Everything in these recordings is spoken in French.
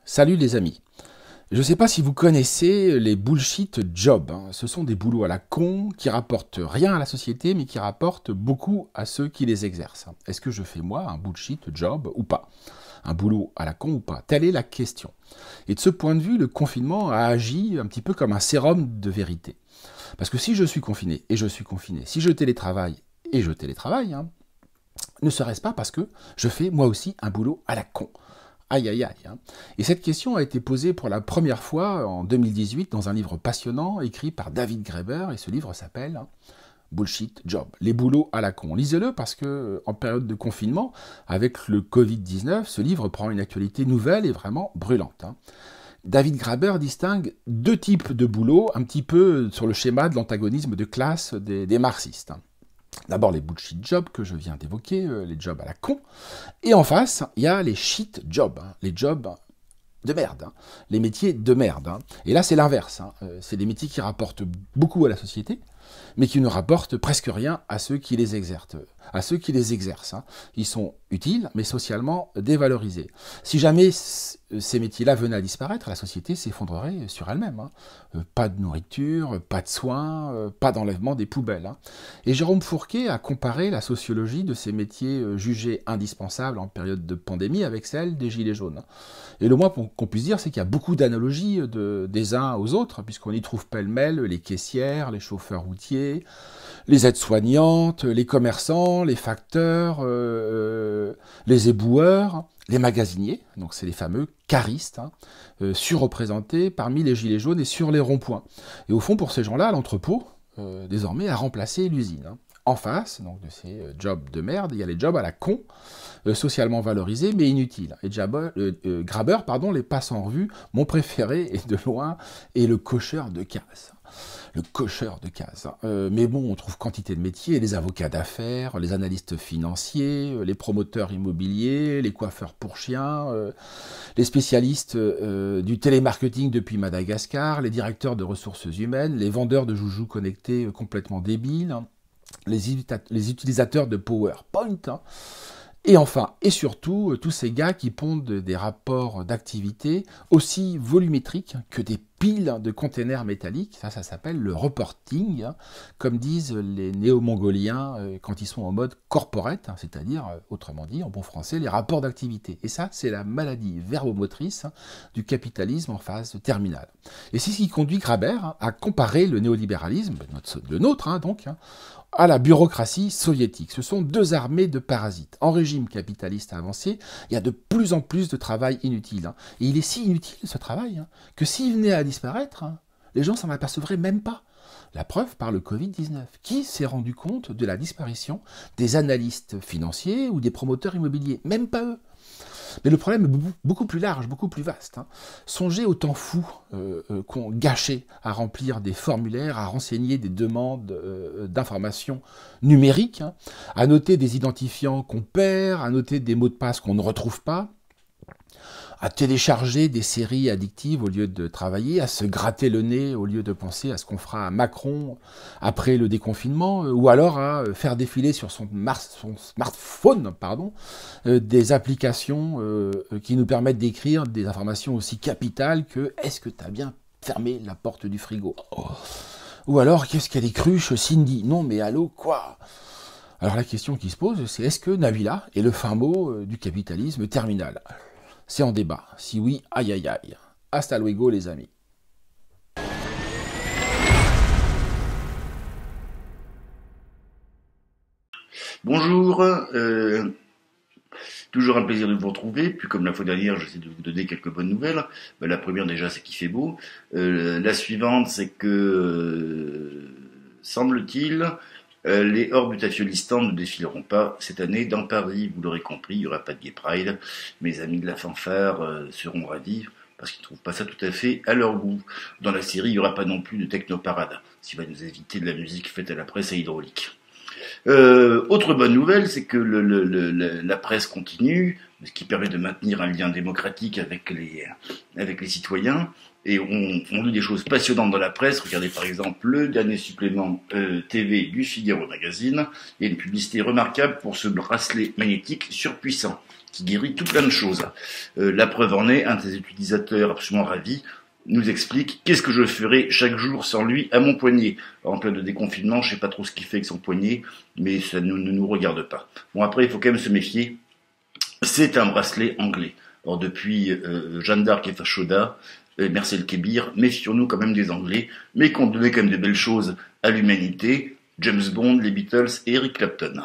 Salut les amis. Je ne sais pas si vous connaissez les bullshit jobs. Ce sont des boulots à la con qui rapportent rien à la société, mais qui rapportent beaucoup à ceux qui les exercent. Est-ce que je fais moi un bullshit job ou pas? Un boulot à la con ou pas? Telle est la question. Et de ce point de vue, le confinement a agi un petit peu comme un sérum de vérité. Parce que si je suis confiné, et je suis confiné, si je télétravaille, et je télétravaille, ne serait-ce pas parce que je fais moi aussi un boulot à la con? Aïe aïe aïe. Et cette question a été posée pour la première fois en 2018 dans un livre passionnant écrit par David Graeber, et ce livre s'appelle Bullshit Job, les boulots à la con. Lisez-le parce que en période de confinement, avec le Covid-19, ce livre prend une actualité nouvelle et vraiment brûlante. David Graeber distingue deux types de boulots, un petit peu sur le schéma de l'antagonisme de classe des marxistes. D'abord les bullshit jobs que je viens d'évoquer, les jobs à la con. Et en face, il y a les shit jobs, les jobs de merde, les métiers de merde. Et là, c'est l'inverse. C'est des métiers qui rapportent beaucoup à la société, mais qui ne rapportent presque rien à ceux qui les exercent. Ils sont utiles, mais socialement dévalorisés. Si jamais ces métiers-là venaient à disparaître, la société s'effondrerait sur elle-même. Pas de nourriture, pas de soins, pas d'enlèvement des poubelles. Et Jérôme Fourquet a comparé la sociologie de ces métiers jugés indispensables en période de pandémie avec celle des gilets jaunes. Et le moins qu'on puisse dire, c'est qu'il y a beaucoup d'analogies des uns aux autres, puisqu'on y trouve pêle-mêle les caissières, les chauffeurs routiers, les aides-soignantes, les commerçants, les facteurs, les éboueurs, les magasiniers, donc c'est les fameux caristes, surreprésentés parmi les gilets jaunes et sur les ronds-points. Et au fond, pour ces gens-là, l'entrepôt, désormais, a remplacé l'usine. En face, donc de ces jobs de merde, il y a les jobs à la con, socialement valorisés mais inutiles. Et Graeber, les passe en revue. Mon préféré, et de loin, est le cocheur de case. Le cocheur de case. Mais bon, on trouve quantité de métiers, les avocats d'affaires, les analystes financiers, les promoteurs immobiliers, les coiffeurs pour chiens, les spécialistes du télémarketing depuis Madagascar, les directeurs de ressources humaines, les vendeurs de joujoux connectés complètement débiles, les utilisateurs de PowerPoint, et enfin, et surtout, tous ces gars qui pondent des rapports d'activité aussi volumétriques que des piles de containers métalliques. Ça s'appelle le reporting, comme disent les néo-mongoliens quand ils sont en mode corporate, c'est-à-dire, autrement dit, en bon français, les rapports d'activité. Et ça, c'est la maladie verbomotrice du capitalisme en phase terminale. Et c'est ce qui conduit Graeber à comparer le néolibéralisme, le nôtre donc, à la bureaucratie soviétique. Ce sont deux armées de parasites. En régime capitaliste avancé, il y a de plus en plus de travail inutile. Et il est si inutile, ce travail, que s'il venait à disparaître, les gens s'en apercevraient même pas. La preuve par le Covid-19. Qui s'est rendu compte de la disparition des analystes financiers ou des promoteurs immobiliers? Même pas eux. Mais le problème est beaucoup plus large, beaucoup plus vaste. Songez au temps fou qu'on gâchait à remplir des formulaires, à renseigner des demandes d'informations numériques, à noter des identifiants qu'on perd, à noter des mots de passe qu'on ne retrouve pas, à télécharger des séries addictives au lieu de travailler, à se gratter le nez au lieu de penser à ce qu'on fera à Macron après le déconfinement, ou alors à faire défiler sur son smartphone des applications qui nous permettent d'écrire des informations aussi capitales que « Est-ce que tu as bien fermé la porte du frigo ?» Ou alors « Qu'est-ce qu'elle est cruche, Cindy ?» Non mais allô, quoi? Alors la question qui se pose, c'est est-ce que Nabila est le fin mot du capitalisme terminal? C'est en débat. Si oui, aïe aïe aïe. Hasta luego les amis. Bonjour, toujours un plaisir de vous retrouver. Puis comme la fois dernière, j'essaie de vous donner quelques bonnes nouvelles. La première déjà, c'est qu'il fait beau. La suivante, c'est que, semble-t-il, les Orbitafiolistan ne défileront pas cette année dans Paris. Vous l'aurez compris, il n'y aura pas de Gay Pride. Mes amis de la fanfare seront ravis parce qu'ils ne trouvent pas ça tout à fait à leur goût. Dans la série, il n'y aura pas non plus de technoparade, ce qui va nous éviter de la musique faite à la presse à hydraulique. Autre bonne nouvelle, c'est que la presse continue, ce qui permet de maintenir un lien démocratique avec les citoyens. et on lit des choses passionnantes dans la presse. Regardez par exemple le dernier supplément TV du Figaro Magazine. Il y a une publicité remarquable pour ce bracelet magnétique surpuissant qui guérit tout plein de choses. La preuve en est, un de ses utilisateurs absolument ravi nous explique: qu'est-ce que je ferais chaque jour sans lui à mon poignet. Alors, en plein de déconfinement, je sais pas trop ce qu'il fait avec son poignet, mais ça ne nous regarde pas. Bon, après, il faut quand même se méfier. C'est un bracelet anglais. Alors, depuis Jeanne d'Arc et Fachoda, Marcel Kébir, méfions-nous quand même des Anglais, mais qu'on donnait quand même de belles choses à l'humanité. James Bond, les Beatles et Eric Clapton.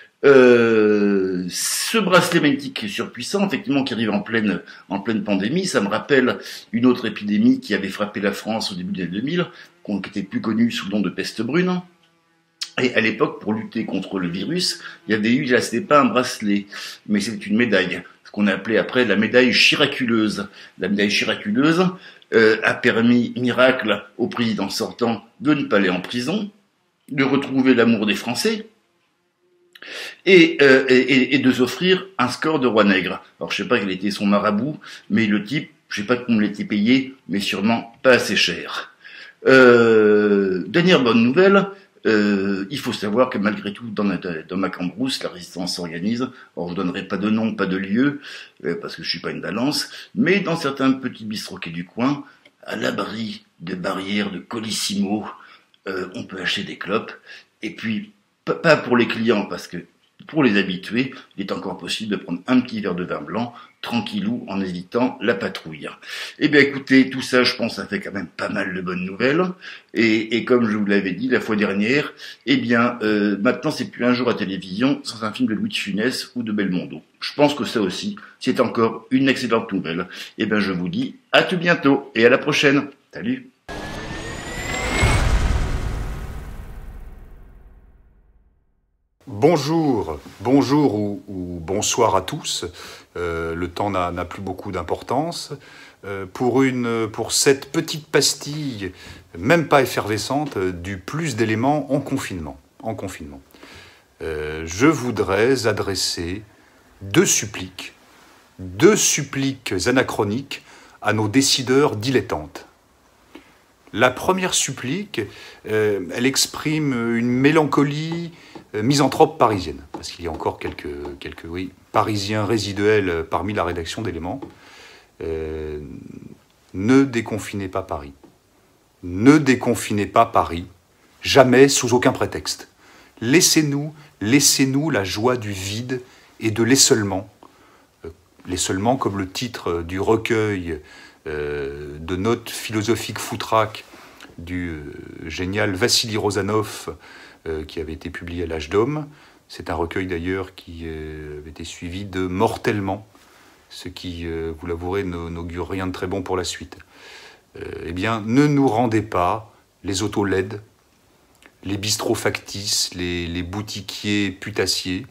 Ce bracelet magnétique surpuissant, effectivement, qui arrive en pleine pandémie, ça me rappelle une autre épidémie qui avait frappé la France au début des années 2000, qui était plus connue sous le nom de peste brune. Et à l'époque, pour lutter contre le virus, il y avait eu, là, c'était pas un bracelet, mais c'était une médaille, ce qu'on a appelé après la médaille chiraculeuse. La médaille chiraculeuse a permis, miracle, au président sortant de ne pas aller en prison, de retrouver l'amour des Français, et de s'offrir un score de roi nègre. Alors je sais pas quel était son marabout, mais le type, je sais pas comment il était payé, mais sûrement pas assez cher. Dernière bonne nouvelle, il faut savoir que malgré tout, dans ma cambrousse, la résistance s'organise. Alors je donnerai pas de nom, pas de lieu, parce que je suis pas une balance, mais dans certains petits bistroquets du coin, à l'abri de barrières de Colissimo, on peut acheter des clopes, et puis pas pour les clients, parce que pour les habitués, il est encore possible de prendre un petit verre de vin blanc, tranquillou, en évitant la patrouille. Eh bien écoutez, tout ça, je pense, ça fait quand même pas mal de bonnes nouvelles. Et comme je vous l'avais dit la fois dernière, eh bien, maintenant c'est plus un jour à télévision sans un film de Louis de Funès ou de Belmondo. Je pense que ça aussi, c'est encore une excellente nouvelle. Eh bien, je vous dis à tout bientôt et à la prochaine. Salut! Bonjour ou bonsoir à tous. Le temps n'a plus beaucoup d'importance. Pour cette petite pastille, même pas effervescente, du plus d'éléments en confinement. Je voudrais adresser deux suppliques anachroniques à nos décideurs dilettantes. La première supplique, elle exprime une mélancolie misanthrope parisienne, parce qu'il y a encore quelques Parisiens résiduels parmi la rédaction d'Éléments. Ne déconfinez pas Paris. Ne déconfinez pas Paris, jamais, sous aucun prétexte. Laissez-nous la joie du vide et de l'essolement. L'essolement, comme le titre du recueil de notes philosophiques foutraques du génial Vassili Rozanov, qui avait été publié à l'Âge d'Homme. C'est un recueil d'ailleurs qui avait été suivi de Mortellement, ce qui, vous l'avouerez, n'augure rien de très bon pour la suite. Eh bien, ne nous rendez pas les autos LED, les bistrots factices, les boutiquiers putassiers,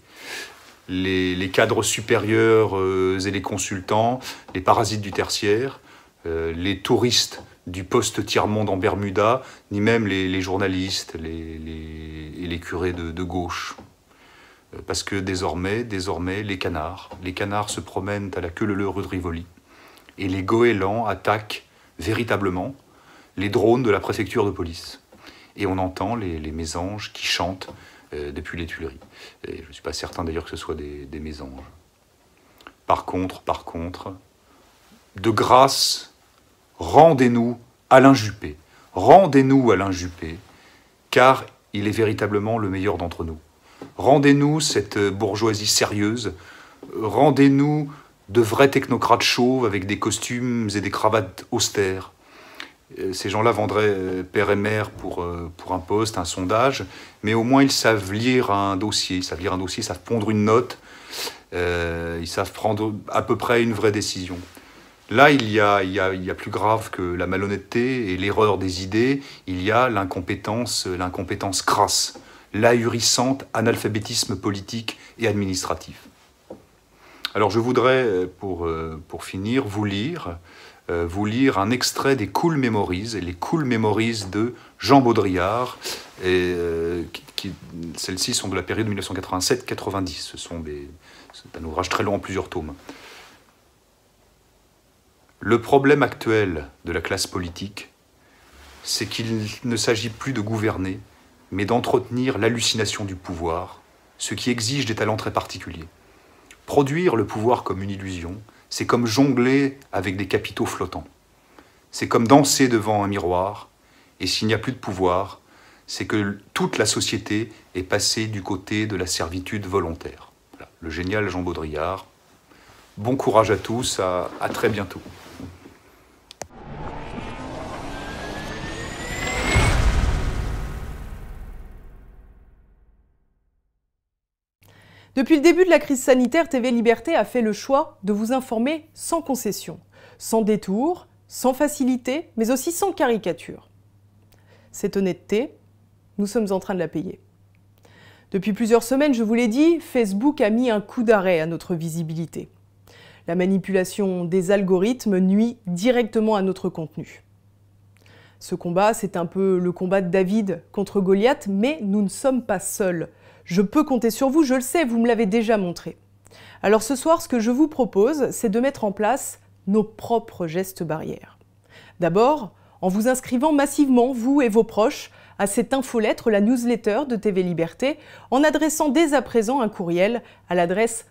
les cadres supérieurs et les consultants, les parasites du tertiaire, les touristes du post-tiers-monde en Bermuda, ni même les journalistes et les curés de gauche. Parce que désormais, les canards se promènent à la queue leu-leu rue de Rivoli, et les goélands attaquent véritablement les drones de la préfecture de police. Et on entend les mésanges qui chantent depuis les Tuileries. Et je ne suis pas certain d'ailleurs que ce soit des mésanges. Par contre, de grâce, rendez-nous Alain Juppé. Rendez-nous Alain Juppé, car il est véritablement le meilleur d'entre nous. Rendez-nous cette bourgeoisie sérieuse. Rendez-nous de vrais technocrates chauves avec des costumes et des cravates austères. Ces gens-là vendraient père et mère pour un poste, un sondage, mais au moins ils savent lire un dossier, ils savent pondre une note, ils savent prendre à peu près une vraie décision. Là, il y a plus grave que la malhonnêteté et l'erreur des idées, il y a l'incompétence crasse, l'ahurissante analphabétisme politique et administratif. Alors je voudrais, pour finir, vous lire un extrait des Cool Memories, les Cool Memories de Jean Baudrillard. Celles-ci sont de la période 1987-90. C'est un ouvrage très long en plusieurs tomes. Le problème actuel de la classe politique, c'est qu'il ne s'agit plus de gouverner, mais d'entretenir l'hallucination du pouvoir, ce qui exige des talents très particuliers. Produire le pouvoir comme une illusion, c'est comme jongler avec des capitaux flottants. C'est comme danser devant un miroir, et s'il n'y a plus de pouvoir, c'est que toute la société est passée du côté de la servitude volontaire. Voilà, le génial Jean Baudrillard. Bon courage à tous, à très bientôt. Depuis le début de la crise sanitaire, TV Liberté a fait le choix de vous informer sans concession, sans détour, sans facilité, mais aussi sans caricature. Cette honnêteté, nous sommes en train de la payer. Depuis plusieurs semaines, je vous l'ai dit, Facebook a mis un coup d'arrêt à notre visibilité. La manipulation des algorithmes nuit directement à notre contenu. Ce combat, c'est un peu le combat de David contre Goliath, mais nous ne sommes pas seuls. Je peux compter sur vous, je le sais, vous me l'avez déjà montré. Alors ce soir, ce que je vous propose, c'est de mettre en place nos propres gestes barrières. D'abord, en vous inscrivant massivement, vous et vos proches, à cette infolettre, la newsletter de TV Liberté, en adressant dès à présent un courriel à l'adresse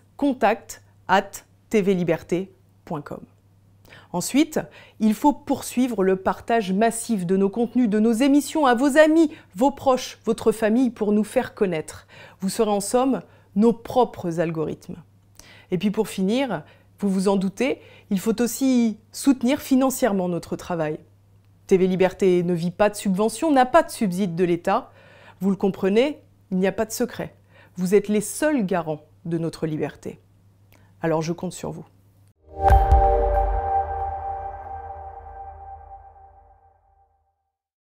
contact@tvliberté.com. Ensuite, il faut poursuivre le partage massif de nos contenus, de nos émissions à vos amis, vos proches, votre famille pour nous faire connaître. Vous serez en somme nos propres algorithmes. Et puis pour finir, vous vous en doutez, il faut aussi soutenir financièrement notre travail. TV Liberté ne vit pas de subventions, n'a pas de subside de l'État. Vous le comprenez, il n'y a pas de secret. Vous êtes les seuls garants de notre liberté. Alors je compte sur vous.